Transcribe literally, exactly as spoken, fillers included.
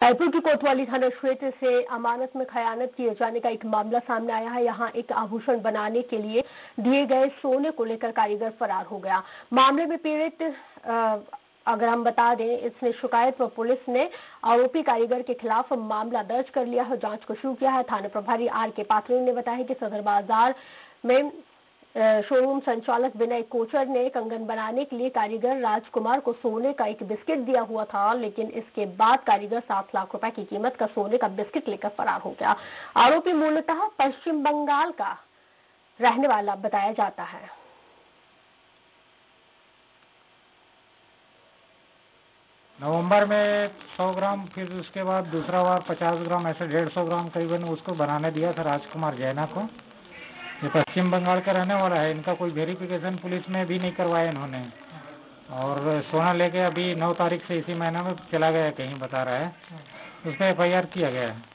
रायपुर की कोतवाली थाना क्षेत्र से अमानत में खयानत किए जाने का एक मामला सामने आया है। यहां एक आभूषण बनाने के लिए दिए गए सोने को लेकर कारीगर फरार हो गया। मामले में पीड़ित अगर हम बता दें, इसने शिकायत पर पुलिस ने आरोपी कारीगर के खिलाफ मामला दर्ज कर लिया है, जांच को शुरू किया है। थाना प्रभारी आर के पात्रे ने बताया कि सदर बाजार में शोरूम संचालक विनय कोचर ने कंगन बनाने के लिए कारीगर राजकुमार को सोने का एक बिस्किट दिया हुआ था, लेकिन इसके बाद कारीगर सात लाख रुपए की कीमत का सोने का बिस्किट लेकर फरार हो गया। आरोपी मूलतः पश्चिम बंगाल का रहने वाला बताया जाता है। नवंबर में सौ ग्राम, फिर उसके बाद दूसरा बार पचास ग्राम, ऐसे डेढ़ सौ ग्राम करीबन उसको बनाने दिया था राजकुमार जैना को। ये पश्चिम बंगाल का रहने वाला है। इनका कोई वेरिफिकेशन पुलिस में भी नहीं करवाया इन्होंने, और सोना लेके अभी नौ तारीख से इसी महीना में चला गया कहीं बता रहा है। उस पर एफ आई आर किया गया है।